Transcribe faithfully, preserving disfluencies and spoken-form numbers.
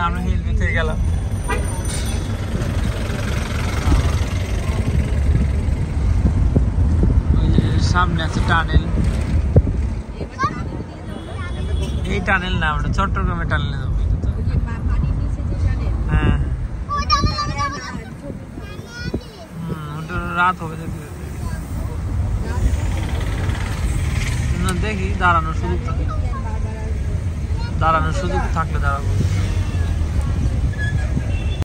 আমরা হিলবি থেকে গেলাম। ওই যে সামনে আছে টানেল, এই টানেল না, আমরা চট্টগ্রামে টানেলে যাবো। হ্যাঁ হম, ওটা রাত হবে দেখি। দেখি দাঁড়ানোর সুযোগ থাকে, দাঁড়ানোর সুযোগ থাকলে দাঁড়াবো।